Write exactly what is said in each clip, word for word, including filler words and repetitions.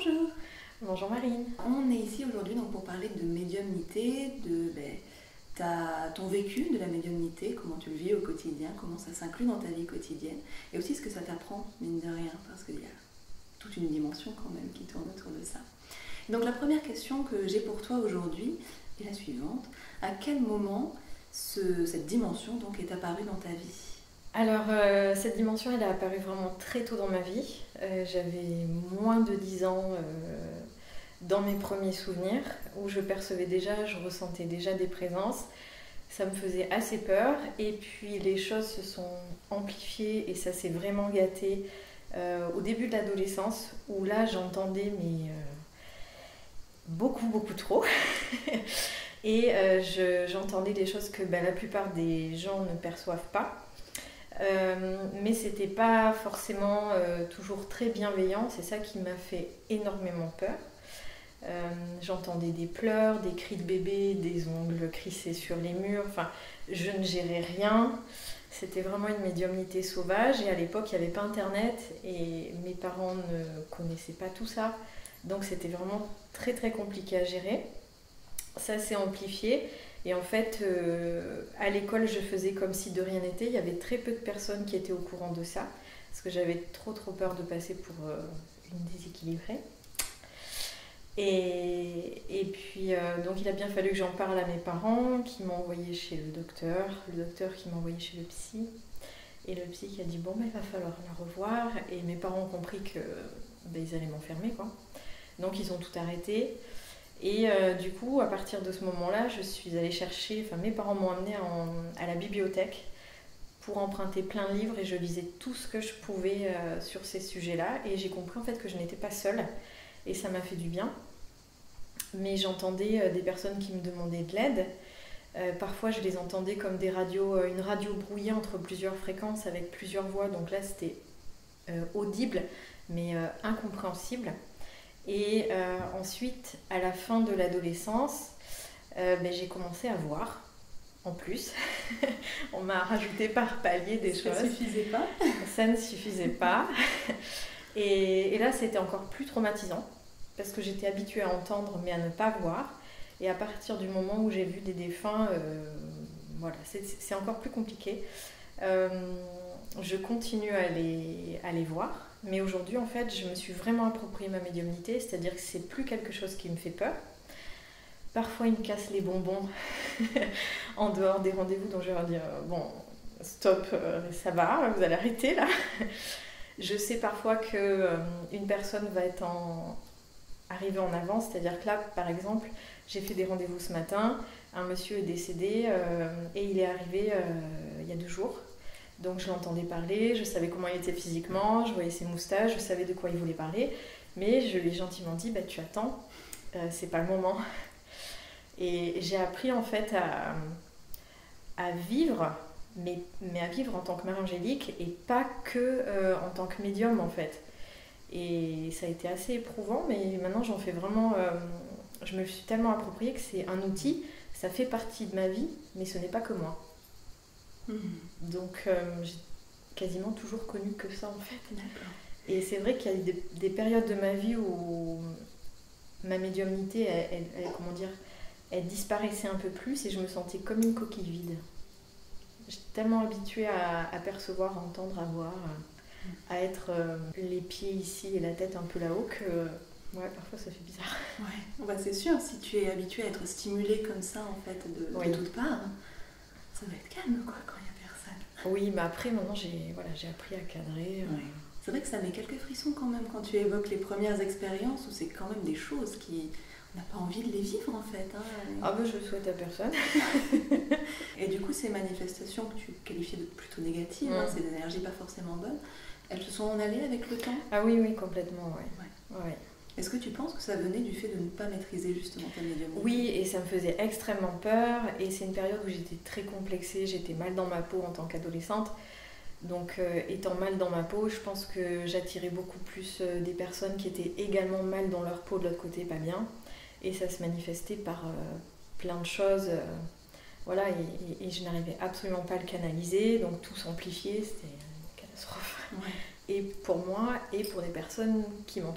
Bonjour. Bonjour Marine. On est ici aujourd'hui donc pour parler de médiumnité, de ben, ta, ton vécu de la médiumnité, comment tu le vis au quotidien, comment ça s'inclut dans ta vie quotidienne, et aussi ce que ça t'apprend, mine de rien, parce qu'il y a toute une dimension quand même qui tourne autour de ça. Et donc la première question que j'ai pour toi aujourd'hui est la suivante. À quel moment ce, cette dimension donc est apparue dans ta vie ? Alors euh, cette dimension elle est apparue vraiment très tôt dans ma vie. Euh, j'avais moins de dix ans euh, dans mes premiers souvenirs où je percevais déjà, je ressentais déjà des présences. Ça me faisait assez peur et puis les choses se sont amplifiées et ça s'est vraiment gâté euh, au début de l'adolescence où là j'entendais mais euh, beaucoup beaucoup trop et euh, je, j'entendais des choses que ben, la plupart des gens ne perçoivent pas. Euh, mais c'était pas forcément euh, toujours très bienveillant, c'est ça qui m'a fait énormément peur. Euh, j'entendais des pleurs, des cris de bébé, des ongles crissés sur les murs, enfin je ne gérais rien, c'était vraiment une médiumnité sauvage et à l'époque il n'y avait pas internet et mes parents ne connaissaient pas tout ça, donc c'était vraiment très très compliqué à gérer. Ça s'est amplifié. Et en fait, euh, à l'école, je faisais comme si de rien n'était. Il y avait très peu de personnes qui étaient au courant de ça, parce que j'avais trop trop peur de passer pour euh, une déséquilibrée. Et, et puis, euh, donc il a bien fallu que j'en parle à mes parents, qui m'ont envoyé chez le docteur, le docteur qui m'a envoyé chez le psy, et le psy qui a dit bon, ben, il va falloir la revoir. Et mes parents ont compris que ben, ils allaient m'enfermer, quoi. Donc ils ont tout arrêté. Et euh, du coup, à partir de ce moment-là, je suis allée chercher, enfin mes parents m'ont emmenée en, à la bibliothèque pour emprunter plein de livres et je lisais tout ce que je pouvais euh, sur ces sujets-là. Et j'ai compris en fait que je n'étais pas seule et ça m'a fait du bien. Mais j'entendais euh, des personnes qui me demandaient de l'aide. Euh, parfois, je les entendais comme des radios, euh, une radio brouillée entre plusieurs fréquences avec plusieurs voix. Donc là, c'était euh, audible mais euh, incompréhensible. Et euh, ensuite, à la fin de l'adolescence, euh, ben, j'ai commencé à voir, en plus. On m'a rajouté par palier des choses. Ça ne suffisait pas. Ça ne suffisait pas. Et, et là, c'était encore plus traumatisant, parce que j'étais habituée à entendre, mais à ne pas voir. Et à partir du moment où j'ai vu des défunts, euh, voilà, c'est, c'est encore plus compliqué. Euh, je continue à les, à les voir. Mais aujourd'hui, en fait, je me suis vraiment approprié ma médiumnité, c'est-à-dire que c'est plus quelque chose qui me fait peur. Parfois, ils me cassent les bonbons en dehors des rendez-vous, donc je vais leur dire bon, stop, ça va, vous allez arrêter là. Je sais parfois que euh, une personne va être en... arrivée en avance, c'est-à-dire que là, par exemple, j'ai fait des rendez-vous ce matin, un monsieur est décédé euh, et il est arrivé euh, il y a deux jours. Donc je l'entendais parler, je savais comment il était physiquement, je voyais ses moustaches, je savais de quoi il voulait parler, mais je lui ai gentiment dit bah, tu attends, euh, c'est pas le moment. Et j'ai appris en fait à, à vivre, mais, mais à vivre en tant que mère angélique et pas que euh, en tant que médium en fait. Et ça a été assez éprouvant, mais maintenant j'en fais vraiment, euh, je me suis tellement appropriée que c'est un outil, ça fait partie de ma vie, mais ce n'est pas que moi. Mmh. Donc euh, j'ai quasiment toujours connu que ça en fait. D'accord. Et c'est vrai qu'il y a des, des périodes de ma vie où ma médiumnité, elle, elle, elle, comment dire, elle disparaissait un peu plus et je me sentais comme une coquille vide. J'étais tellement habituée à, à percevoir, à entendre, à voir, à, à être euh, les pieds ici et la tête un peu là-haut que ouais, parfois ça fait bizarre. Ouais, bah, c'est sûr, si tu es habituée à être stimulée comme ça en fait de, oui. de toutes parts, ça va être calme quoi quand il n'y a personne. Oui, mais après maintenant j'ai, voilà, j'ai appris à cadrer. Ouais. C'est vrai que ça met quelques frissons quand même quand tu évoques les premières expériences où c'est quand même des choses qui... On n'a pas envie de les vivre en fait. Hein. Ah ben je le souhaite à personne. Et du coup ces manifestations que tu qualifiais de plutôt négatives, mmh. hein, ces énergies pas forcément bonnes, elles se sont en allées avec le temps ? Ah oui, oui, complètement, oui. Ouais. Ouais. Est-ce que tu penses que ça venait du fait de ne pas maîtriser justement ta médiumnité ? Oui, et ça me faisait extrêmement peur. Et c'est une période où j'étais très complexée, j'étais mal dans ma peau en tant qu'adolescente. Donc euh, étant mal dans ma peau, je pense que j'attirais beaucoup plus euh, des personnes qui étaient également mal dans leur peau de l'autre côté, pas bien. Et ça se manifestait par euh, plein de choses. Euh, voilà, et, et, et je n'arrivais absolument pas à le canaliser. Donc tout s'amplifiait, c'était une catastrophe. Ouais. Et pour moi et pour les personnes qui m'entouraient.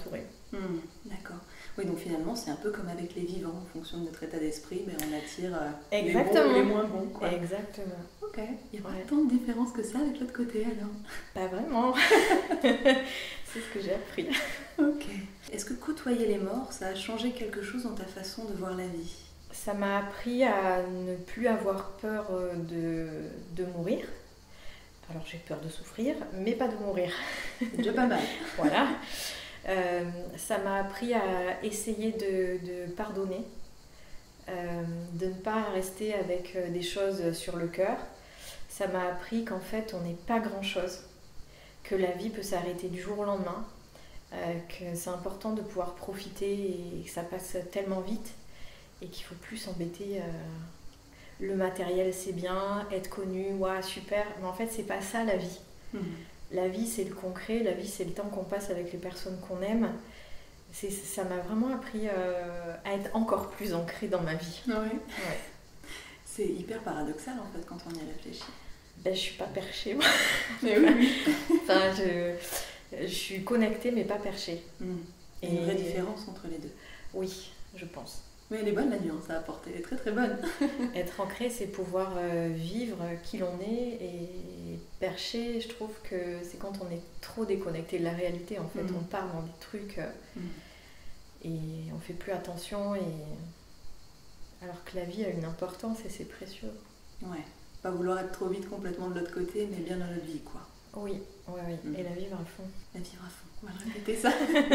Mmh, d'accord. Oui, donc finalement, c'est un peu comme avec les vivants. En fonction de notre état d'esprit, ben, on attire euh, les bons ou les moins bons. Quoi. Exactement. Ok. Il n'y a pas Ouais. tant de différence que ça avec l'autre côté, alors? Pas vraiment. C'est ce que j'ai appris. Ok. Est-ce que côtoyer les morts, ça a changé quelque chose dans ta façon de voir la vie? Ça m'a appris à ne plus avoir peur de, de mourir. Alors j'ai peur de souffrir, mais pas de mourir. C'est déjà pas mal. Voilà. Euh, ça m'a appris à essayer de, de pardonner, euh, de ne pas rester avec des choses sur le cœur. Ça m'a appris qu'en fait on n'est pas grand-chose, que la vie peut s'arrêter du jour au lendemain, euh, que c'est important de pouvoir profiter et que ça passe tellement vite et qu'il ne faut plus s'embêter. Euh, le matériel c'est bien, être connu, ouais, super, mais en fait c'est pas ça la vie. Mmh. La vie, c'est le concret, la vie, c'est le temps qu'on passe avec les personnes qu'on aime. C'est, ça m'a vraiment appris euh, à être encore plus ancrée dans ma vie. Ouais. Ouais. C'est hyper paradoxal, en fait, quand on y réfléchit. Ben, je suis pas perchée, moi. Mais oui, oui. Enfin, je, je suis connectée, mais pas perchée. Mmh. Il y a une vraie différence entre les deux. Oui, je pense. Mais elle est bonne, la nuance à apporter, elle est très très bonne. Être ancré, c'est pouvoir euh, vivre qui l'on est, et perché, je trouve que c'est quand on est trop déconnecté de la réalité, en fait. Mmh. On part dans des trucs euh, mmh. et on fait plus attention, et... alors que la vie a une importance et c'est précieux. Ouais, pas vouloir être trop vite complètement de l'autre côté, mais bien dans notre vie, quoi. Oui, oui, oui. Mmh. Et la vivre à fond. La vivre à fond, on va répéter ça.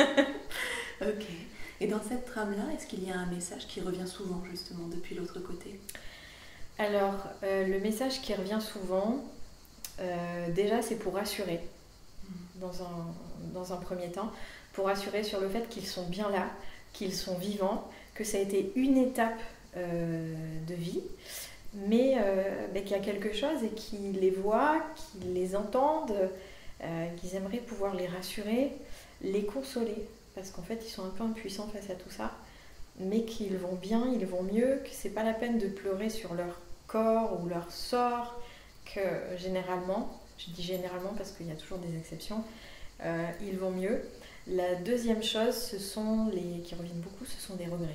Ok. Et dans cette trame-là, est-ce qu'il y a un message qui revient souvent, justement, depuis l'autre côté? Alors, euh, le message qui revient souvent, euh, déjà, c'est pour rassurer, mmh. dans, un, dans un premier temps, pour rassurer sur le fait qu'ils sont bien là, qu'ils sont vivants, que ça a été une étape euh, de vie, mais euh, bah, qu'il y a quelque chose et qu'ils les voient, qu'ils les entendent, euh, qu'ils aimeraient pouvoir les rassurer, les consoler. Parce qu'en fait, ils sont un peu impuissants face à tout ça, mais qu'ils vont bien, ils vont mieux, que c'est pas la peine de pleurer sur leur corps ou leur sort, que généralement, je dis généralement parce qu'il y a toujours des exceptions, euh, ils vont mieux. La deuxième chose, ce sont les qui reviennent beaucoup, ce sont des regrets.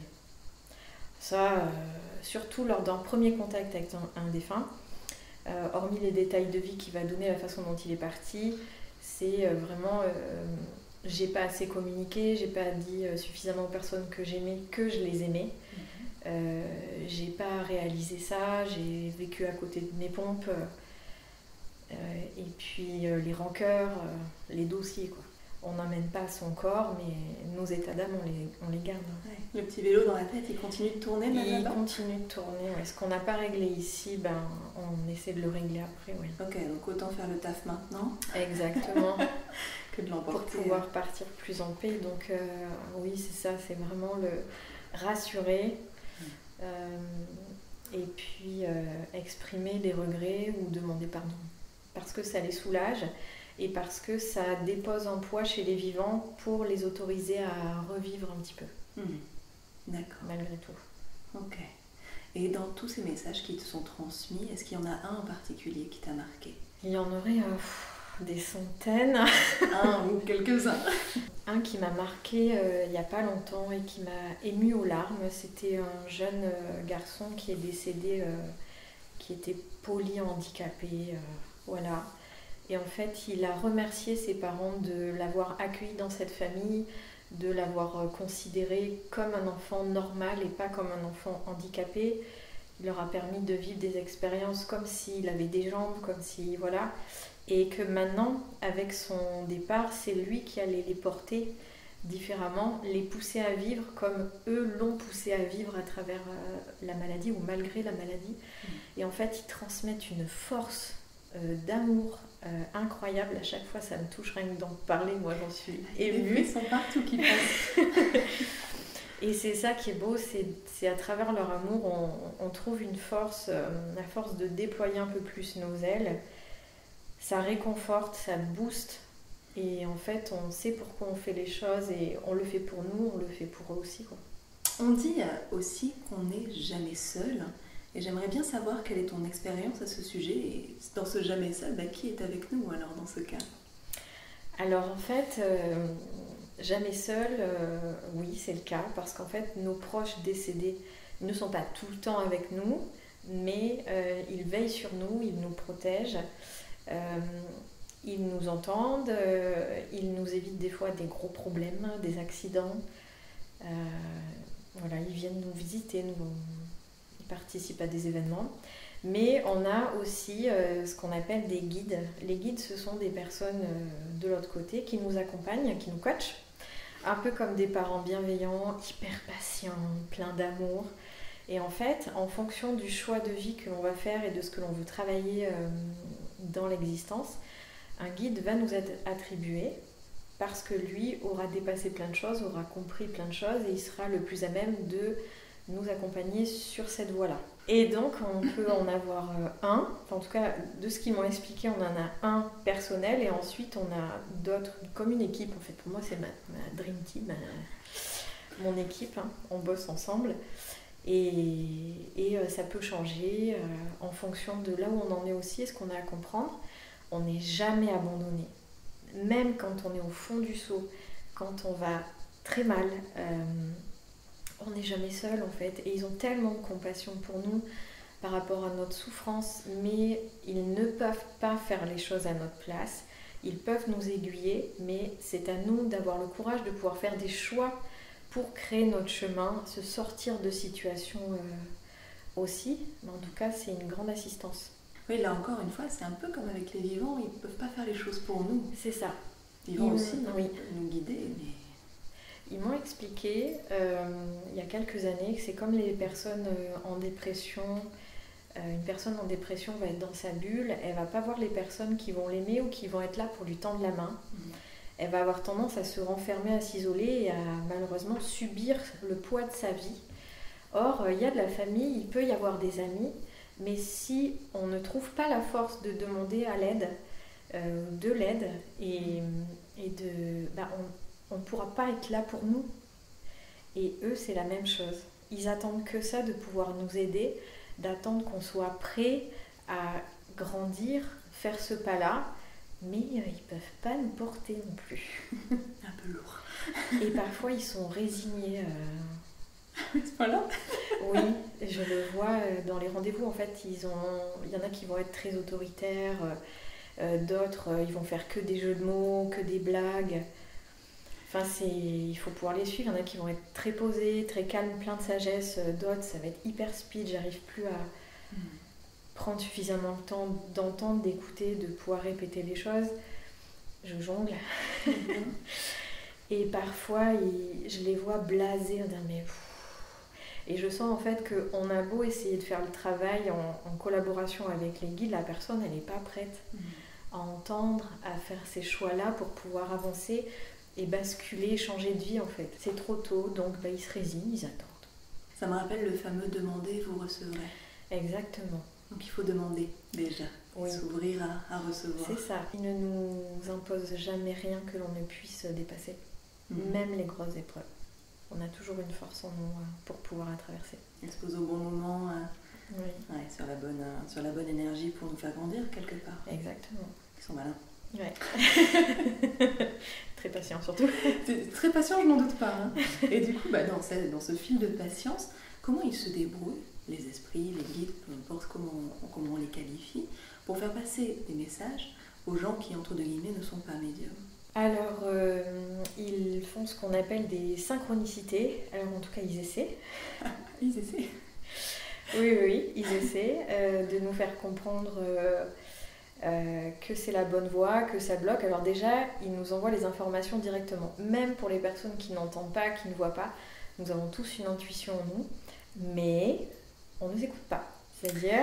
Ça, euh, surtout lors d'un premier contact avec un, un défunt, euh, hormis les détails de vie qu'il va donner, la façon dont il est parti, c'est euh, vraiment... Euh, j'ai pas assez communiqué, j'ai pas dit suffisamment aux personnes que j'aimais que je les aimais. Mmh. Euh, j'ai pas réalisé ça, j'ai vécu à côté de mes pompes. Euh, et puis euh, les rancœurs, euh, les dossiers, quoi. On n'emmène pas son corps, mais nos états d'âme, on les, on les garde. Ouais. Le petit vélo dans la tête, il continue de tourner même Il là-bas ? continue de tourner, ouais. Ce qu'on n'a pas réglé ici, ben, on essaie de le régler après. Ouais. Ok, donc autant faire le taf maintenant. Exactement. que de l'emporter. Pour pouvoir partir plus en paix. Donc euh, oui, c'est ça, c'est vraiment le rassurer. Mmh. Euh, et puis euh, exprimer des regrets ou demander pardon. Parce que ça les soulage. Et parce que ça dépose un poids chez les vivants pour les autoriser à revivre un petit peu. Mmh. D'accord. Malgré tout. Ok. Et dans tous ces messages qui te sont transmis, est-ce qu'il y en a un en particulier qui t'a marqué ? Il y en aurait euh, pff, des centaines. Un ou quelques-uns. Un qui m'a marqué euh, il n'y a pas longtemps et qui m'a émue aux larmes, c'était un jeune euh, garçon qui est décédé, euh, qui était polyhandicapé. Euh, voilà. Et en fait, il a remercié ses parents de l'avoir accueilli dans cette famille, de l'avoir considéré comme un enfant normal et pas comme un enfant handicapé. Il leur a permis de vivre des expériences comme s'il avait des jambes, comme si... Voilà. Et que maintenant, avec son départ, c'est lui qui allait les porter différemment, les pousser à vivre comme eux l'ont poussé à vivre à travers la maladie ou malgré la maladie. Mmh. Et en fait, ils transmettent une force euh, d'amour euh, incroyable. À chaque fois, ça me touche rien que d'en parler. Moi, j'en suis émue. Ils sont partout qui passent. Et c'est ça qui est beau, c'est, c'est à travers leur amour, on, on trouve une force, euh, la force de déployer un peu plus nos ailes. Ça réconforte, ça booste. Et en fait, on sait pourquoi on fait les choses et on le fait pour nous, on le fait pour eux aussi, quoi. On dit aussi qu'on n'est jamais seul. Et j'aimerais bien savoir quelle est ton expérience à ce sujet. Et dans ce jamais seul, bah, qui est avec nous alors dans ce cas ? Alors en fait, euh, Jamais seul, euh, oui, c'est le cas, parce qu'en fait, nos proches décédés ne sont pas tout le temps avec nous, mais euh, ils veillent sur nous, ils nous protègent, euh, ils nous entendent, euh, ils nous évitent des fois des gros problèmes, des accidents. Euh, voilà, ils viennent nous visiter, nous, ils participent à des événements. Mais on a aussi euh, ce qu'on appelle des guides. Les guides, ce sont des personnes euh, de l'autre côté qui nous accompagnent, qui nous coachent, un peu comme des parents bienveillants, hyper patients, pleins d'amour. Et en fait, en fonction du choix de vie que l'on va faire et de ce que l'on veut travailler euh, dans l'existence, un guide va nous être attribué parce que lui aura dépassé plein de choses, aura compris plein de choses et il sera le plus à même de nous accompagner sur cette voie-là. Et donc, on peut en avoir un, enfin, en tout cas, de ce qu'ils m'ont expliqué, on en a un personnel et ensuite on a d'autres, comme une équipe. En fait, pour moi, c'est ma, ma dream team, ma, mon équipe, hein, on bosse ensemble. Et, et euh, ça peut changer euh, en fonction de là où on en est aussi et ce qu'on a à comprendre. On n'est jamais abandonné. Même quand on est au fond du seau, quand on va très mal, euh, on n'est jamais seul en fait. Et ils ont tellement de compassion pour nous par rapport à notre souffrance, mais ils ne peuvent pas faire les choses à notre place. Ils peuvent nous aiguiller, mais c'est à nous d'avoir le courage de pouvoir faire des choix pour créer notre chemin, se sortir de situations euh, aussi. Mais en tout cas, c'est une grande assistance. Oui, là encore une fois, c'est un peu comme avec les vivants, ils ne peuvent pas faire les choses pour nous. C'est ça. Les vivants ils, aussi, oui. Ils peuvent nous guider, mais... Ils m'ont expliqué euh, il y a quelques années que c'est comme les personnes euh, en dépression. Euh, une personne en dépression va être dans sa bulle, elle va pas voir les personnes qui vont l'aimer ou qui vont être là pour lui tendre la main. Mmh. Elle va avoir tendance à se renfermer, à s'isoler et à malheureusement subir le poids de sa vie. Or, il y a de la famille, il peut y avoir des amis, mais si on ne trouve pas la force de demander à l'aide, euh, de l'aide, et, et de, bah on ne pourra pas être là pour nous. Et eux, c'est la même chose. Ils attendent que ça, de pouvoir nous aider, d'attendre qu'on soit prêt à grandir, faire ce pas-là, mais ils ne peuvent pas nous porter non plus. Un peu lourd. Et parfois, ils sont résignés. Euh... C'est pas là. Oui, je le vois dans les rendez-vous. En fait, ils ont... il y en a qui vont être très autoritaires, euh, d'autres, ils vont faire que des jeux de mots, que des blagues. Enfin, c'est... il faut pouvoir les suivre. Il y en a qui vont être très posés, très calmes, pleins de sagesse. D'autres, ça va être hyper speed. J'arrive plus à mmh. prendre suffisamment le temps d'entendre, d'écouter, de pouvoir répéter les choses. Je jongle. Mmh. Et parfois, ils... je les vois blasés, en disant mais... Et je sens en fait qu'on a beau essayer de faire le travail en, en collaboration avec les guides, la personne, elle n'est pas prête mmh. à entendre, à faire ces choix-là pour pouvoir avancer et basculer, changer de vie en fait. C'est trop tôt, donc bah, ils se résignent, ils attendent. Ça me rappelle le fameux « demander, vous recevrez ». Exactement. Donc il faut demander déjà, oui. s'ouvrir à, à recevoir. C'est ça. Ils ne nous imposent jamais rien que l'on ne puisse dépasser, mmh. même les grosses épreuves. On a toujours une force en nous pour pouvoir la traverser. Elle se pose au bon moment, euh, oui. ouais, sur, la bonne, euh, sur la bonne énergie pour nous faire grandir quelque part. Exactement. Ils sont malins. Ouais. Très patient surtout. Très patient, je n'en doute pas. Hein. Et du coup, bah, dans, ce, dans ce fil de patience, comment ils se débrouillent, les esprits, les guides, peu importe comment on, comment on les qualifie, pour faire passer des messages aux gens qui, entre deux guillemets, ne sont pas médiums? Alors, euh, ils font ce qu'on appelle des synchronicités. Alors, en tout cas, ils essaient. Ils essaient. Oui, oui, oui, ils essaient euh, de nous faire comprendre euh, euh, que c'est la bonne voie, que ça bloque. Alors déjà, ils nous envoient les informations directement. Même pour les personnes qui n'entendent pas, qui ne voient pas, nous avons tous une intuition en nous, mais on ne nous écoute pas. C'est-à-dire...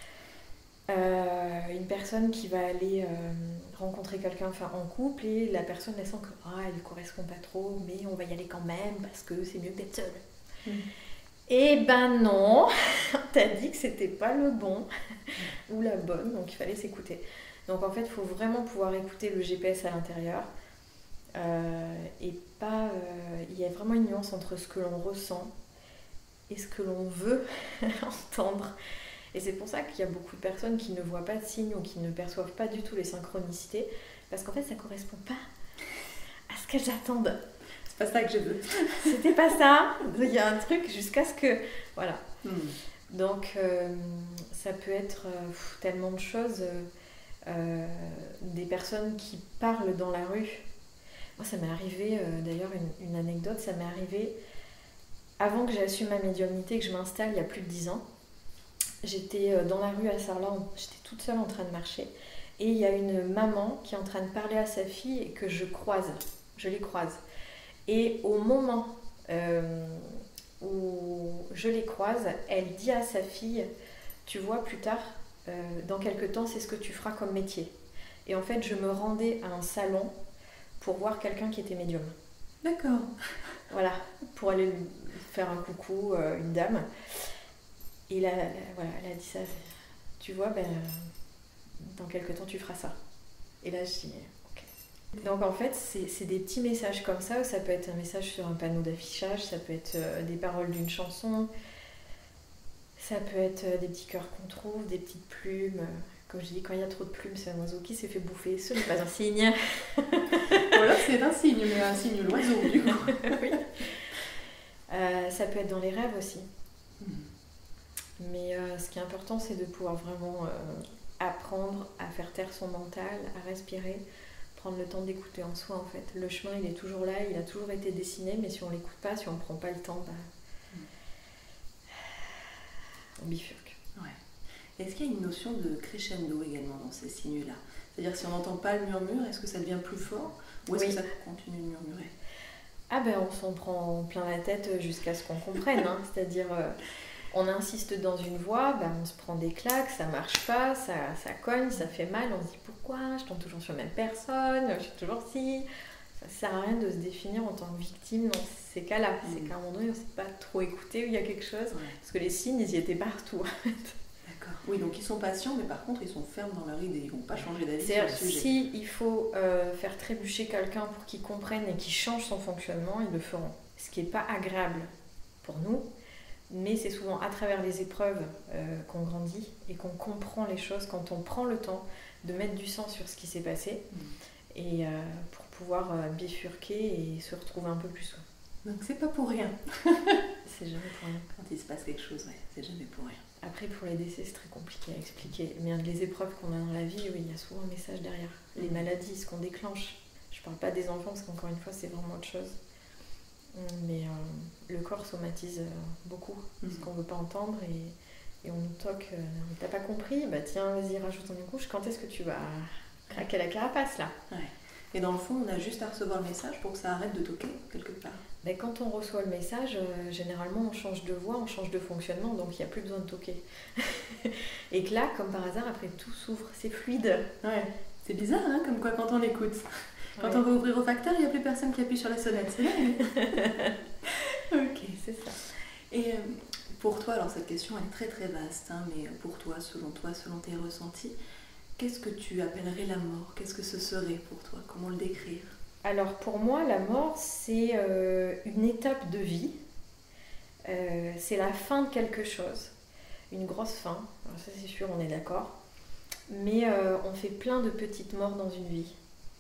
Euh, une personne qui va aller euh, rencontrer quelqu'un enfin, en couple et la personne elle sent que ah, elle ne correspond pas trop mais on va y aller quand même parce que c'est mieux d'être seule. Mmh. Et ben non, t'as dit que c'était pas le bon mmh. ou la bonne, donc il fallait s'écouter. Donc en fait il faut vraiment pouvoir écouter le G P S à l'intérieur euh, et pas euh, il y a vraiment une nuance entre ce que l'on ressent et ce que l'on veut entendre. Et c'est pour ça qu'il y a beaucoup de personnes qui ne voient pas de signes ou qui ne perçoivent pas du tout les synchronicités, parce qu'en fait, ça ne correspond pas à ce qu'elles attendent. pas ça que je veux. C'était pas ça. Il y a un truc jusqu'à ce que... Voilà. Mm. Donc, euh, ça peut être euh, pff, tellement de choses. Euh, euh, des personnes qui parlent dans la rue. Moi, ça m'est arrivé, euh, d'ailleurs, une, une anecdote, ça m'est arrivé avant que j'assume ma médiumnité, que je m'installe il y a plus de dix ans. J'étais euh, dans la rue à Sarlat, j'étais toute seule en train de marcher. Et il y a une maman qui est en train de parler à sa fille et que je croise. Je les croise. Et au moment euh, où je les croise, elle dit à sa fille, tu vois, plus tard, euh, dans quelques temps, c'est ce que tu feras comme métier. Et en fait, je me rendais à un salon pour voir quelqu'un qui était médium. D'accord. Voilà, pour aller lui faire un coucou, euh, une dame. Et là, là, voilà, elle a dit ça. Tu vois, ben, dans quelques temps, tu feras ça. Et là, je dis, ok. Donc en fait, c'est, c'est des petits messages comme ça. Ça peut être un message sur un panneau d'affichage, ça peut être euh, des paroles d'une chanson, ça peut être euh, des petits cœurs qu'on trouve, des petites plumes. Comme je dis, quand il y a trop de plumes, c'est un oiseau qui s'est fait bouffer. Ce n'est pas un signe. Voilà, c'est un signe, mais un signe l'oiseau, du coup. Oui. Euh, ça peut être dans les rêves aussi. Mm. Mais euh, ce qui est important, c'est de pouvoir vraiment euh, apprendre à faire taire son mental, à respirer, prendre le temps d'écouter en soi, en fait. Le chemin, il est toujours là, il a toujours été dessiné, mais si on ne l'écoute pas, si on ne prend pas le temps, bah, Mm. on bifurque. Ouais. Est-ce qu'il y a une notion de crescendo également dans ces signes-là? C'est-à-dire si on n'entend pas le murmure, est-ce que ça devient plus fort ou est-ce Oui. que ça continue de murmurer? Ah ben on s'en prend plein la tête jusqu'à ce qu'on comprenne, hein. C'est-à-dire euh, on insiste dans une voie, ben on se prend des claques, ça marche pas, ça, ça cogne, ça fait mal, on se dit pourquoi, je tombe toujours sur la même personne, je suis toujours si... Ça sert à rien de se définir en tant que victime dans ces cas-là. Mmh. C'est qu'à un moment donné on ne s'est pas trop écouté, il y a quelque chose, Ouais. parce que les signes ils y étaient partout. D'accord. Oui, donc ils sont patients, mais par contre ils sont fermes dans leur idée, ils vont pas changer d'avis sur C'est-à-dire le sujet. si il faut euh, faire trébucher quelqu'un pour qu'il comprenne et qu'il change son fonctionnement, ils le feront. Ce qui n'est pas agréable pour nous, mais c'est souvent à travers les épreuves euh, qu'on grandit et qu'on comprend les choses quand on prend le temps de mettre du sens sur ce qui s'est passé Mmh. et euh, pour pouvoir euh, bifurquer et se retrouver un peu plus soi. Donc c'est pas pour rien. C'est jamais pour rien. Quand il se passe quelque chose, ouais, c'est jamais pour rien. Après, pour les décès, c'est très compliqué à expliquer. Mais les épreuves qu'on a dans la vie, oui, il y a souvent un message derrière. Les maladies, ce qu'on déclenche. Je parle pas des enfants, parce qu'encore une fois, c'est vraiment autre chose. Mais euh, le corps somatise euh, beaucoup, Mmh. ce qu'on veut pas entendre. Et, et on nous toque. Euh, T'as pas compris? Bah tiens, vas-y, rajoute une couche. Quand est-ce que tu vas craquer la carapace, là? Ouais. Et dans le fond, on a juste à recevoir le message pour que ça arrête de toquer, quelque part. Ben, quand on reçoit le message, euh, généralement on change de voix, on change de fonctionnement, donc il n'y a plus besoin de toquer. Et que là, comme par hasard, après tout s'ouvre, c'est fluide. Ouais. C'est bizarre, hein, comme quoi quand on écoute. Quand Ouais. on va ouvrir au facteur, il n'y a plus personne qui appuie sur la sonnette. C'est dingue. Ok. C'est ça. Et euh, pour toi, alors cette question elle est très très vaste, hein, mais pour toi, selon toi, selon tes ressentis, qu'est-ce que tu appellerais la mort? Qu'est-ce que ce serait pour toi? Comment le décrire? Alors pour moi, la mort, c'est euh, une étape de vie. Euh, c'est la fin de quelque chose. Une grosse fin. Alors ça c'est sûr, on est d'accord. Mais euh, on fait plein de petites morts dans une vie.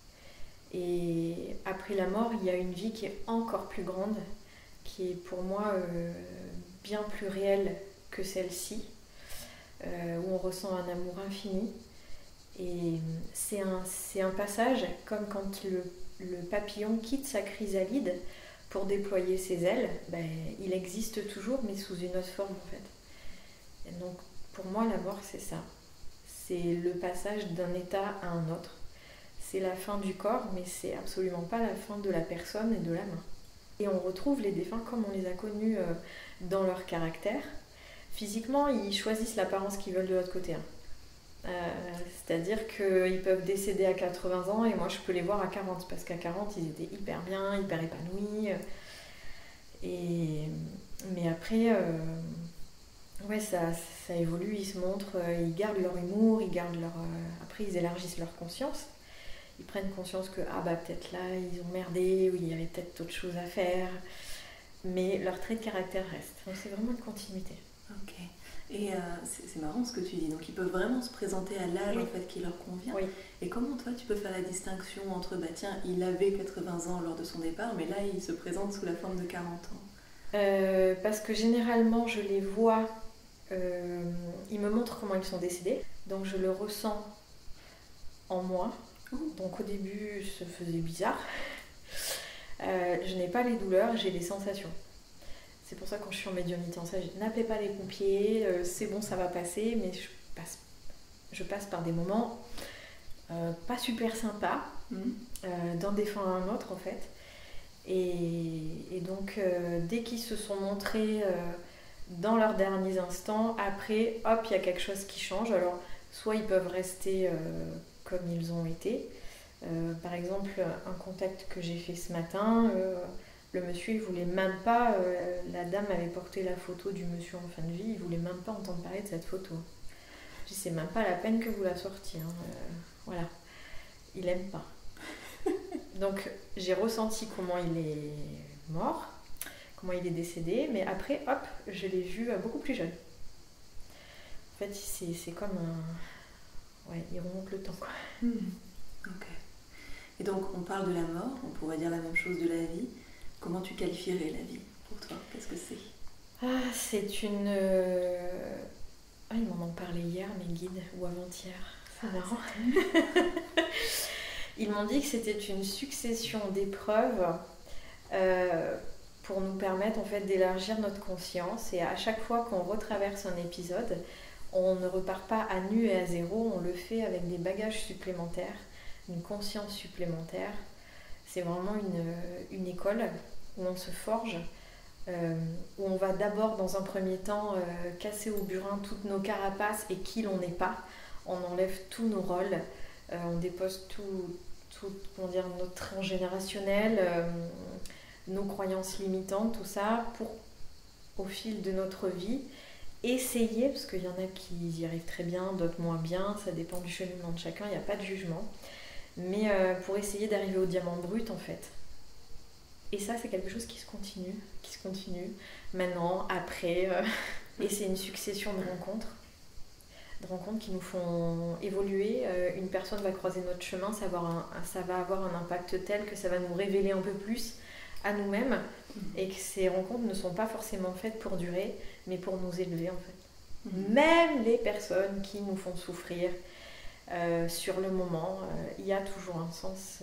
Et après la mort, il y a une vie qui est encore plus grande, qui est pour moi euh, bien plus réelle que celle-ci, euh, où on ressent un amour infini. Et c'est un, c'est un passage comme quand le, le papillon quitte sa chrysalide pour déployer ses ailes, ben, il existe toujours mais sous une autre forme en fait. Et donc pour moi la mort c'est ça, c'est le passage d'un état à un autre. C'est la fin du corps mais c'est absolument pas la fin de la personne et de l'âme. Et on retrouve les défunts comme on les a connus euh, dans leur caractère. Physiquement ils choisissent l'apparence qu'ils veulent de l'autre côté. Hein. Euh, c'est-à-dire qu'ils peuvent décéder à quatre-vingts ans et moi je peux les voir à quarante parce qu'à quarante ils étaient hyper bien, hyper épanouis et... mais après euh... ouais, ça, ça évolue, ils se montrent, ils gardent leur humour, ils gardent leur... après ils élargissent leur conscience, ils prennent conscience que ah bah peut-être là ils ont merdé ou il y avait peut-être d'autres choses à faire mais leur trait de caractère reste, donc c'est vraiment une continuité. Ok. Et euh, c'est, c'est marrant ce que tu dis. Donc ils peuvent vraiment se présenter à l'âge Oui. en fait, qui leur convient. Oui. Et comment toi tu peux faire la distinction entre bah tiens, il avait quatre-vingts ans lors de son départ, mais là il se présente sous la forme de quarante ans. Euh, parce que généralement je les vois, euh, ils me montrent comment ils sont décédés, donc je le ressens en moi. Ouh. Donc au début ça faisait bizarre. Euh, je n'ai pas les douleurs, j'ai les sensations. C'est pour ça que quand je suis en médiumnité en sage, n'appelez pas les pompiers, euh, c'est bon, ça va passer, mais je passe, je passe par des moments euh, pas super sympas, Mmh. euh, d'un défunt à un autre en fait. Et, et donc euh, dès qu'ils se sont montrés euh, dans leurs derniers instants, après, hop, il y a quelque chose qui change. Alors, soit ils peuvent rester euh, comme ils ont été. Euh, par exemple, un contact que j'ai fait ce matin, euh, le monsieur, il voulait même pas, euh, la dame avait porté la photo du monsieur en fin de vie, il voulait même pas entendre parler de cette photo. Je dis, c'est même pas la peine que vous la sortiez. Hein. Euh, voilà, il aime pas. Donc, j'ai ressenti comment il est mort, comment il est décédé, mais après, hop, je l'ai vu beaucoup plus jeune. En fait, c'est, c'est comme un... Ouais, il remonte le temps, quoi. Mmh. Ok. Et donc, on parle de la mort, on pourrait dire la même chose de la vie. Comment tu qualifierais la vie pour toi? Qu'est-ce que c'est? Ah, c'est une... euh, Ah, ils m'en ont parlé hier, mes guides, ou avant-hier. C'est Ah, marrant. c'est Ils m'ont dit que c'était une succession d'épreuves euh, pour nous permettre en fait d'élargir notre conscience. Et à chaque fois qu'on retraverse un épisode, on ne repart pas à nu et à zéro, on le fait avec des bagages supplémentaires, une conscience supplémentaire. C'est vraiment une, une école où on se forge, euh, où on va d'abord dans un premier temps euh, casser au burin toutes nos carapaces et qui l'on n'est pas. On enlève tous nos rôles, euh, on dépose tout, tout comment dire, notre transgénérationnel, euh, nos croyances limitantes, tout ça, pour au fil de notre vie essayer, parce qu'il y en a qui y arrivent très bien, d'autres moins bien, ça dépend du cheminement de chacun, il n'y a pas de jugement, mais euh, pour essayer d'arriver au diamant brut en fait. Et ça, c'est quelque chose qui se continue, qui se continue maintenant, après, euh, et c'est une succession de rencontres, de rencontres qui nous font évoluer. Euh, une personne va croiser notre chemin, ça va, avoir un, ça va avoir un impact tel que ça va nous révéler un peu plus à nous-mêmes, et que ces rencontres ne sont pas forcément faites pour durer, mais pour nous élever en fait. Mmh. Même les personnes qui nous font souffrir euh, sur le moment, euh, il y a toujours un sens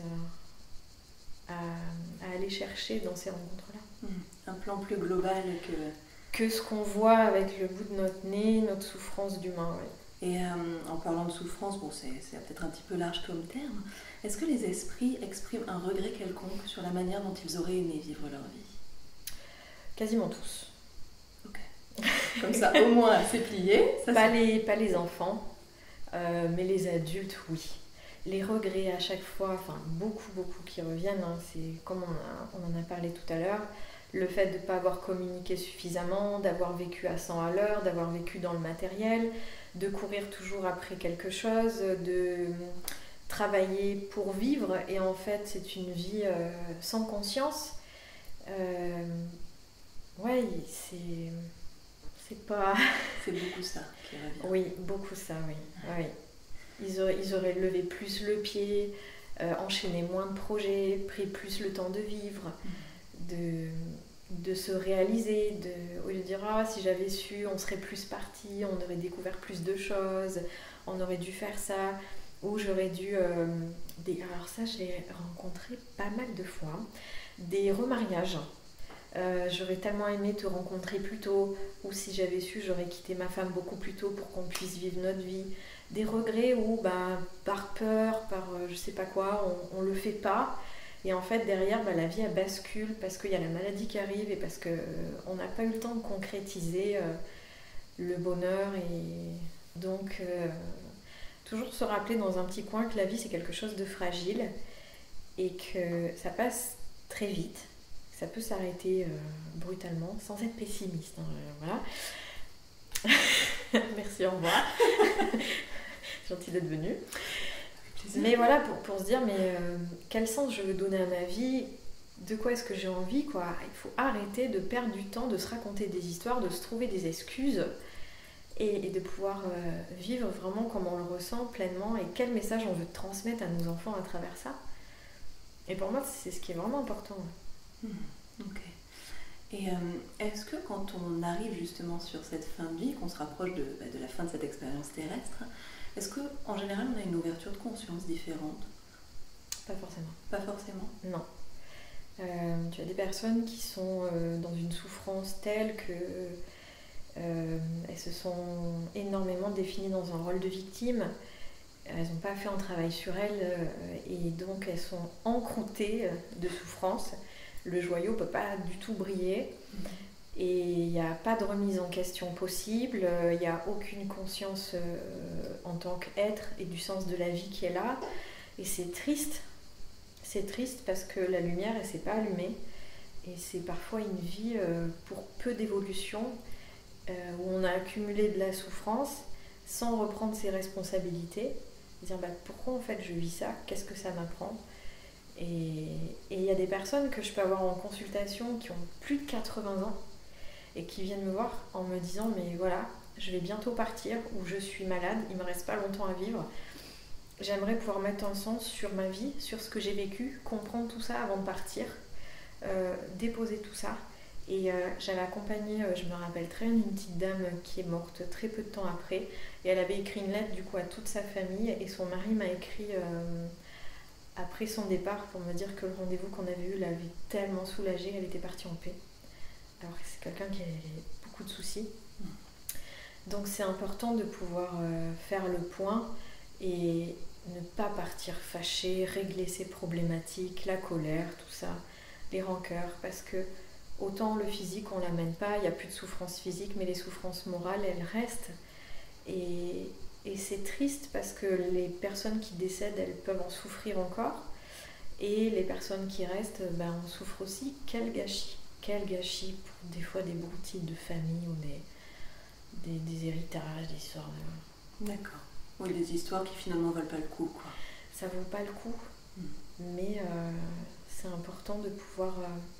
euh, à, à aller chercher dans ces rencontres-là. Mmh. Un plan plus global que... Que ce qu'on voit avec le bout de notre nez, notre souffrance d'humain. Ouais. Et euh, en parlant de souffrance, bon, c'est, c'est peut-être un petit peu large comme terme, est-ce que les esprits expriment un regret quelconque sur la manière dont ils auraient aimé vivre leur vie? Quasiment tous. Ok. Comme ça, au moins, c'est plié. Ça, pas, c'est... Les, pas les enfants, euh, mais les adultes, oui. Les regrets à chaque fois, enfin beaucoup, beaucoup qui reviennent, hein, c'est comme on, a, on en a parlé tout à l'heure, le fait de ne pas avoir communiqué suffisamment, d'avoir vécu à cent à l'heure, d'avoir vécu dans le matériel, de courir toujours après quelque chose, de travailler pour vivre, et en fait c'est une vie euh, sans conscience. Euh, ouais, c'est, c'est pas... C'est beaucoup ça qui revient. Oui, beaucoup ça, oui. oui. Ils, auraient, ils auraient levé plus le pied, euh, enchaîné moins de projets, pris plus le temps de vivre, mmh. de... de se réaliser, de, au lieu de dire ah, si j'avais su, on serait plus parti, on aurait découvert plus de choses, on aurait dû faire ça, ou j'aurais dû... Euh, des, alors ça, je l'ai rencontré pas mal de fois, des remariages. Euh, j'aurais tellement aimé te rencontrer plus tôt, ou si j'avais su, j'aurais quitté ma femme beaucoup plus tôt pour qu'on puisse vivre notre vie. Des regrets où, bah, par peur, par euh, je sais pas quoi, on, on le fait pas. Et en fait, derrière, bah, la vie, elle bascule parce qu'il y a la maladie qui arrive et parce qu'on euh, n'a pas eu le temps de concrétiser euh, le bonheur. Et donc, euh, toujours se rappeler dans un petit coin que la vie, c'est quelque chose de fragile et que ça passe très vite. Ça peut s'arrêter euh, brutalement, sans être pessimiste. Hein, euh, voilà. Merci, au revoir. Gentil d'être venu. Mais voilà, pour, pour se dire, mais euh, quel sens je veux donner à ma vie, de quoi est-ce que j'ai envie, quoi. Il faut arrêter de perdre du temps, de se raconter des histoires, de se trouver des excuses et, et de pouvoir euh, vivre vraiment comme on le ressent pleinement et quel message on veut transmettre à nos enfants à travers ça. Et pour moi, c'est ce qui est vraiment important. Mmh, ok. Et euh, est-ce que quand on arrive justement sur cette fin de vie, qu'on se rapproche de, bah, de la fin de cette expérience terrestre, est-ce qu'en général on a une ouverture de conscience différente? Pas forcément. Pas forcément? Non. Euh, tu as des personnes qui sont euh, dans une souffrance telle que euh, elles se sont énormément définies dans un rôle de victime. Elles n'ont pas fait un travail sur elles euh, et donc elles sont encroûtées de souffrance. Le joyau ne peut pas du tout briller et il n'y a pas de remise en question possible, il n'y a aucune conscience euh, en tant qu'être et du sens de la vie qui est là. Et c'est triste, c'est triste parce que la lumière elle ne s'est pas allumée et c'est parfois une vie euh, pour peu d'évolution euh, où on a accumulé de la souffrance sans reprendre ses responsabilités, dire bah, pourquoi en fait je vis ça, qu'est-ce que ça m'apprend. Et il y a des personnes que je peux avoir en consultation qui ont plus de quatre-vingts ans et qui viennent me voir en me disant mais voilà, je vais bientôt partir ou je suis malade, il ne me reste pas longtemps à vivre. J'aimerais pouvoir mettre un sens sur ma vie, sur ce que j'ai vécu, comprendre tout ça avant de partir, euh, déposer tout ça. Et euh, j'avais accompagné, euh, je me rappelle très bien, une petite dame qui est morte très peu de temps après. Et elle avait écrit une lettre du coup à toute sa famille et son mari m'a écrit... Euh, après son départ pour me dire que le rendez-vous qu'on avait eu l'avait tellement soulagée, elle était partie en paix. Alors que c'est quelqu'un qui avait beaucoup de soucis. Donc c'est important de pouvoir euh, faire le point et ne pas partir fâché, régler ses problématiques, la colère, tout ça, les rancœurs, parce que autant le physique on l'amène pas, il n'y a plus de souffrance physique, mais les souffrances morales elles restent. Et Et c'est triste parce que les personnes qui décèdent, elles peuvent en souffrir encore. Et les personnes qui restent, ben, on souffre aussi. Quel gâchis. Quel gâchis pour des fois des broutilles de famille ou des, des, des héritages, des histoires de... D'accord. Oui, des histoires qui finalement valent pas le coup, quoi. Ça vaut pas le coup. Mm. Mais euh, c'est important de pouvoir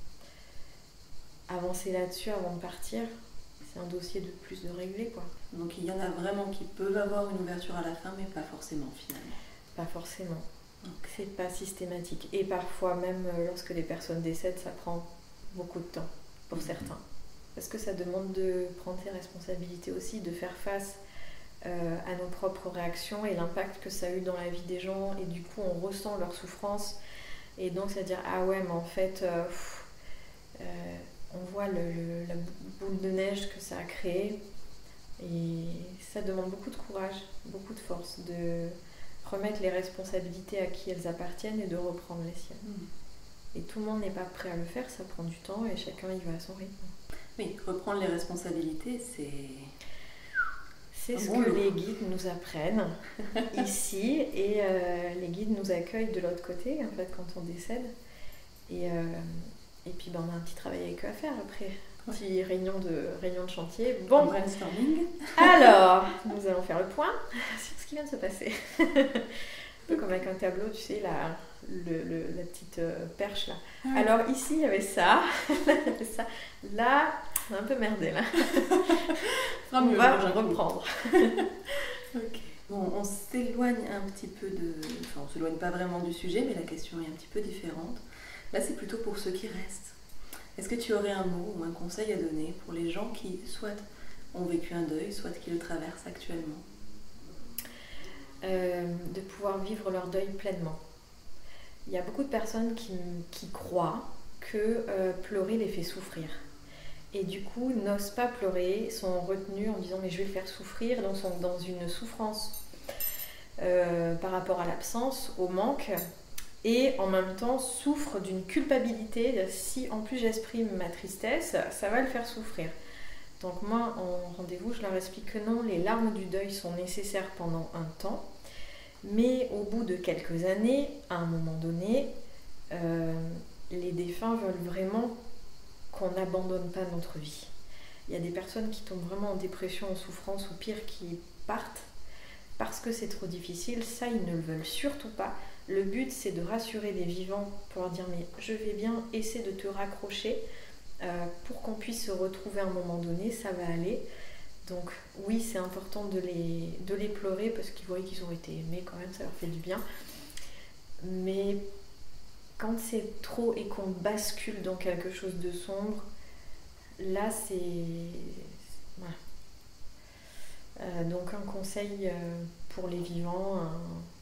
euh, avancer là-dessus avant de partir. C'est un dossier de plus de réglé, quoi. Donc il y en a vraiment qui peuvent avoir une ouverture à la fin, mais pas forcément finalement. Pas forcément. Okay. C'est pas systématique. Et parfois même lorsque les personnes décèdent, ça prend beaucoup de temps pour mmh. certains. Parce que ça demande de prendre ses responsabilités aussi, de faire face euh, à nos propres réactions et l'impact que ça a eu dans la vie des gens. Et du coup, on ressent leur souffrance. Et donc, c'est à dire, ah ouais, mais en fait... Euh, pff, euh, on voit le, le, la boule de neige que ça a créée et ça demande beaucoup de courage, beaucoup de force de remettre les responsabilités à qui elles appartiennent et de reprendre les siennes. Mmh. Et tout le monde n'est pas prêt à le faire, ça prend du temps et chacun y va à son rythme. Oui, reprendre les responsabilités, c'est... C'est ce bon que lot. Les guides nous apprennent ici et euh, les guides nous accueillent de l'autre côté en fait quand on décède. Et... Euh, Et puis ben, on a un petit travail avec eux à faire après. Ouais. Petit réunion de, réunion de chantier. Bon, brainstorming. Alors, nous allons faire le point sur ce qui vient de se passer. Un peu comme avec un tableau, tu sais, la, le, le, la petite euh, perche là. Ouais. Alors ici, il y avait ça. ça. Là, on a un peu merdé là. on mieux, va reprendre. Ok. Bon, on s'éloigne un petit peu de... Enfin, on ne s'éloigne pas vraiment du sujet, mais la question est un petit peu différente. Là, c'est plutôt pour ceux qui restent. Est-ce que tu aurais un mot ou un conseil à donner pour les gens qui, soit ont vécu un deuil, soit qui le traversent actuellement ? euh, De pouvoir vivre leur deuil pleinement. Il y a beaucoup de personnes qui, qui croient que euh, pleurer les fait souffrir. Et du coup, n'osent pas pleurer, sont retenues en disant « mais je vais le faire souffrir », donc sont dans une souffrance euh, par rapport à l'absence, au manque, et en même temps souffrent d'une culpabilité. Si en plus j'exprime ma tristesse, ça va le faire souffrir. Donc moi, en rendez-vous, je leur explique que non, les larmes du deuil sont nécessaires pendant un temps, mais au bout de quelques années, à un moment donné, euh, les défunts veulent vraiment qu'on n'abandonne pas notre vie. Il y a des personnes qui tombent vraiment en dépression, en souffrance, ou pire, qui partent parce que c'est trop difficile. Ça, ils ne le veulent surtout pas. Le but, c'est de rassurer les vivants pour leur dire « mais je vais bien, essaie de te raccrocher euh, pour qu'on puisse se retrouver à un moment donné, ça va aller ». Donc oui, c'est important de les, de les pleurer parce qu'ils voient qu'ils ont été aimés quand même, ça leur fait du bien. Mais quand c'est trop et qu'on bascule dans quelque chose de sombre, là c'est... Voilà. Euh, donc un conseil euh, pour les vivants, euh,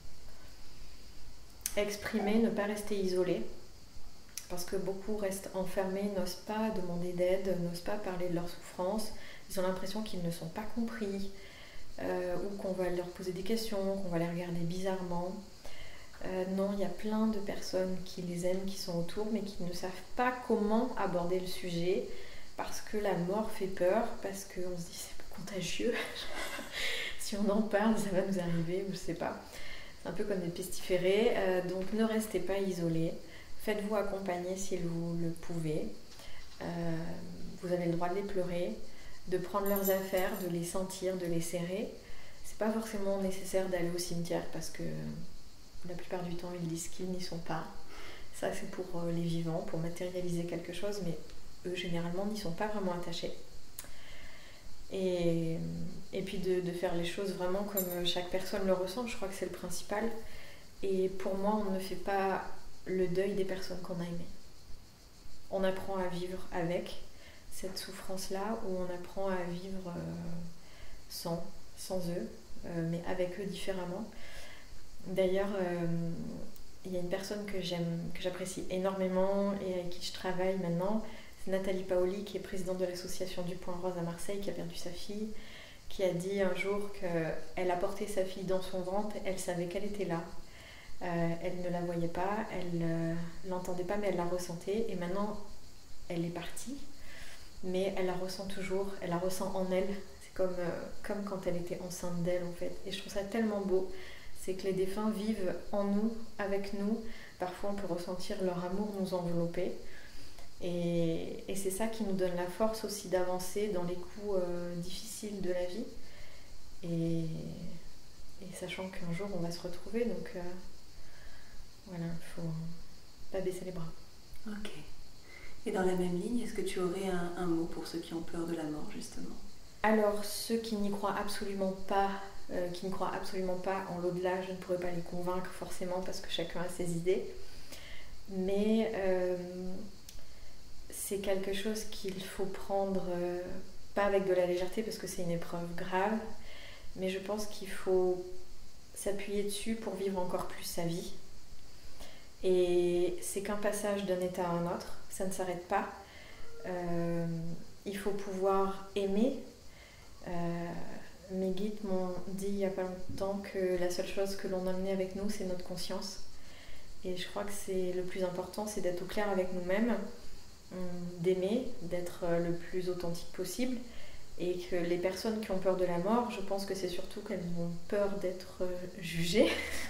exprimer, ne pas rester isolé. Parce que beaucoup restent enfermés, n'osent pas demander d'aide, n'osent pas parler de leur souffrance. Ils ont l'impression qu'ils ne sont pas compris, euh, ou qu'on va leur poser des questions, qu'on va les regarder bizarrement. Euh, non, il y a plein de personnes qui les aiment, qui sont autour, mais qui ne savent pas comment aborder le sujet, parce que la mort fait peur, parce qu'on se dit c'est contagieux. Si on en parle, ça va nous arriver, ou je sais pas. C'est un peu comme des pestiférés. Euh, donc ne restez pas isolés. Faites-vous accompagner si vous le pouvez. Euh, vous avez le droit de les pleurer, de prendre leurs affaires, de les sentir, de les serrer. C'est pas forcément nécessaire d'aller au cimetière parce que la plupart du temps ils disent qu'ils n'y sont pas. Ça c'est pour les vivants, pour matérialiser quelque chose, mais eux généralement n'y sont pas vraiment attachés. Et, et puis de, de faire les choses vraiment comme chaque personne le ressent, je crois que c'est le principal. Et pour moi, on ne fait pas le deuil des personnes qu'on a aimées. On apprend à vivre avec cette souffrance-là, ou on apprend à vivre euh, sans, sans eux, euh, mais avec eux différemment. D'ailleurs, euh, il y a une personne que j'aime, que j'apprécie énormément et avec qui je travaille maintenant, c'est Nathalie Paoli, qui est présidente de l'association du Point Rose à Marseille, qui a perdu sa fille, qui a dit un jour qu'elle a porté sa fille dans son ventre, elle savait qu'elle était là. Euh, elle ne la voyait pas, elle ne euh, l'entendait pas, mais elle la ressentait. Et maintenant, elle est partie, mais elle la ressent toujours, elle la ressent en elle. C'est comme, euh, comme quand elle était enceinte d'elle, en fait. Et je trouve ça tellement beau. C'est que les défunts vivent en nous, avec nous. Parfois, on peut ressentir leur amour nous envelopper. Et, et c'est ça qui nous donne la force aussi d'avancer dans les coups euh, difficiles de la vie. Et, et sachant qu'un jour, on va se retrouver, donc... Euh, Voilà, il faut pas baisser les bras. Ok. Et dans la même ligne, est-ce que tu aurais un, un mot pour ceux qui ont peur de la mort, justement? Alors, ceux qui n'y croient absolument pas, euh, qui ne croient absolument pas en l'au-delà, je ne pourrais pas les convaincre forcément parce que chacun a ses idées. Mais euh, c'est quelque chose qu'il faut prendre, euh, pas avec de la légèreté parce que c'est une épreuve grave, mais je pense qu'il faut s'appuyer dessus pour vivre encore plus sa vie. Et c'est qu'un passage d'un état à un autre, ça ne s'arrête pas. Euh, il faut pouvoir aimer. Euh, mes guides m'ont dit il n'y a pas longtemps que la seule chose que l'on a amenée avec nous, c'est notre conscience. Et je crois que c'est le plus important, c'est d'être au clair avec nous-mêmes, d'aimer, d'être le plus authentique possible. Et que les personnes qui ont peur de la mort, je pense que c'est surtout qu'elles ont peur d'être jugées.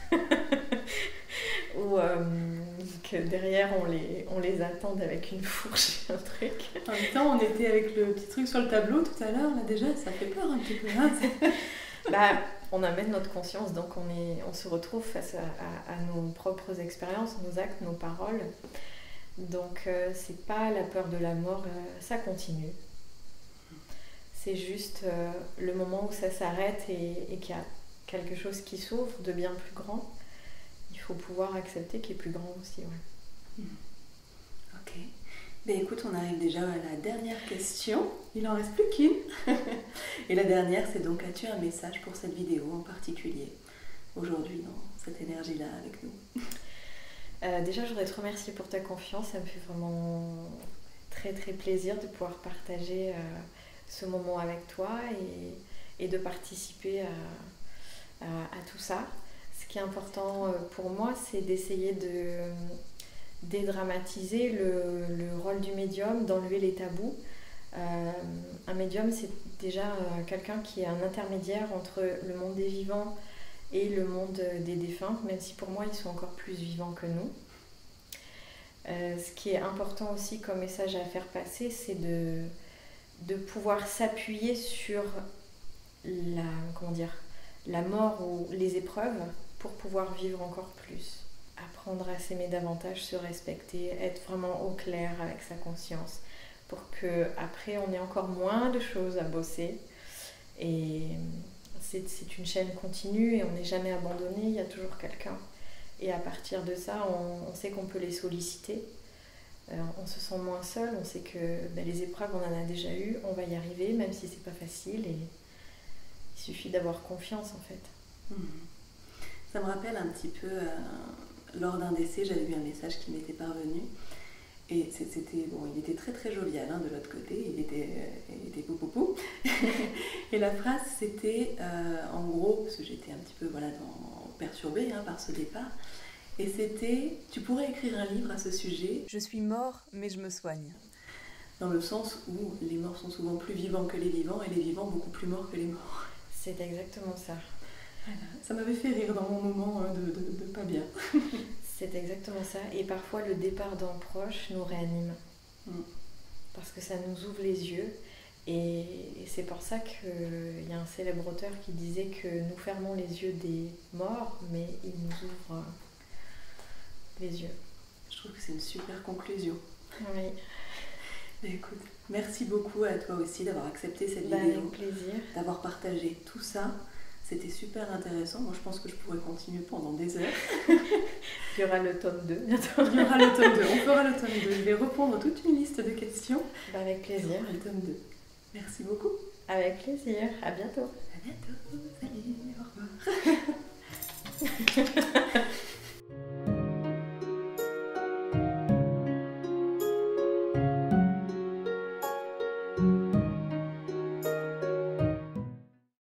Ou euh, que derrière on les, on les attende avec une fourche et un truc. En même temps, on était avec le petit truc sur le tableau tout à l'heure, là déjà, ça fait peur un petit peu. Hein, bah, on amène notre conscience, donc on, est, on se retrouve face à, à, à nos propres expériences, nos actes, nos paroles. Donc euh, c'est pas la peur de la mort, euh, ça continue. C'est juste euh, le moment où ça s'arrête et, et qu'il y a quelque chose qui s'ouvre de bien plus grand. Il faut pouvoir accepter qu'il est plus grand aussi. Ouais. Mmh. Ok. Ben écoute, on arrive déjà à la dernière question. Il en reste plus qu'une. Et la dernière, c'est donc, as-tu un message pour cette vidéo en particulier, aujourd'hui, dans cette énergie-là avec nous? euh, Déjà, je voudrais te remercier pour ta confiance. Ça me fait vraiment très très plaisir de pouvoir partager euh, ce moment avec toi et, et de participer à, à, à tout ça. Ce qui est important pour moi, c'est d'essayer de dédramatiser le, le rôle du médium, d'enlever les tabous. Euh, un médium, c'est déjà euh, quelqu'un qui est un intermédiaire entre le monde des vivants et le monde des défunts, même si pour moi, ils sont encore plus vivants que nous. Euh, ce qui est important aussi comme message à faire passer, c'est de, de pouvoir s'appuyer sur la, comment dire, la mort ou les épreuves pour pouvoir vivre encore plus, apprendre à s'aimer davantage, se respecter, être vraiment au clair avec sa conscience pour qu'après on ait encore moins de choses à bosser Et c'est, c'est une chaîne continue et on n'est jamais abandonné, il y a toujours quelqu'un. Et à partir de ça, on, on sait qu'on peut les solliciter. Euh, on se sent moins seul, on sait que ben, les épreuves, on en a déjà eu, on va y arriver, même si c'est pas facile. Et il suffit d'avoir confiance en fait. Mmh. Ça me rappelle un petit peu, euh, lors d'un décès, j'avais vu un message qui m'était parvenu. Et c'était, bon, il était très très jovial hein, de l'autre côté, il était, euh, il était pou-pou-pou. Et la phrase c'était, euh, en gros, parce que j'étais un petit peu voilà, dans, perturbée hein, par ce départ, et c'était, tu pourrais écrire un livre à ce sujet. Je suis mort, mais je me soigne. Dans le sens où les morts sont souvent plus vivants que les vivants, et les vivants beaucoup plus morts que les morts. C'est exactement ça. Voilà. Ça m'avait fait rire dans mon moment hein, de, de, de pas bien. C'est exactement ça. Et parfois, le départ d'un proche nous réanime. Mm. Parce que ça nous ouvre les yeux. Et, et c'est pour ça qu'il y a un célèbre auteur qui disait que nous fermons les yeux des morts, mais il nous ouvre les yeux. Je trouve que c'est une super conclusion. Oui. Mais écoute, merci beaucoup à toi aussi d'avoir accepté cette bah, vidéo. Avec plaisir. D'avoir partagé tout ça. C'était super intéressant. Moi, je pense que je pourrais continuer pendant des heures. Il y aura le tome deux bientôt. Il y aura le tome deux. On fera le tome deux. Je vais reprendre toute une liste de questions. Bah, avec plaisir. Le tome deux. Merci beaucoup. Avec plaisir. À bientôt. À bientôt. Salut. Au revoir.